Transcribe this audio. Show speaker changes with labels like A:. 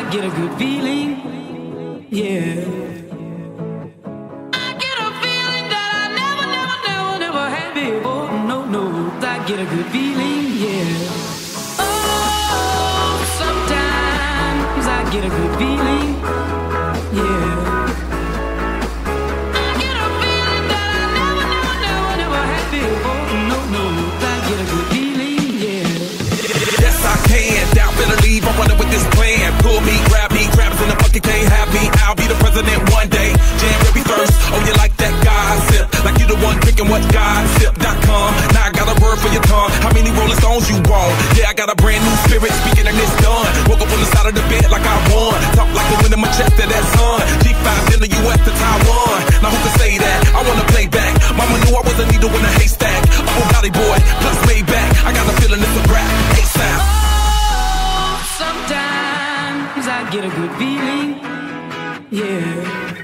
A: get a good feeling, yeah. I get a feeling that I never had before. No, I get a good feeling, yeah. Oh, sometimes I get a good feeling, yeah. I get a feeling that I never had before. No, I get a good feeling, yeah.
B: Yes, I can. Doubt, better leave. I'm running with this plan. Pull me, grab us in the bucket, can't have me. I'll be the president one day. January 1st. Oh, you like that gossip? Like you the one drinking what gossip.com. Now I got a word for your tongue. How many Rolling Stones you want? Yeah, I got a brand new spirit. Speaking and it's done. Woke up on the side of the bed like I won. Talk like the wind in my chest to that sun. G5 in the US to Taiwan. Now who can say that? I wanna play back. Mama knew I was a needle in a haystack. A Bugatti boy, plus Maybach. I got a feeling it's a rap. ASAP.
A: Sometimes I get a good feeling, yeah.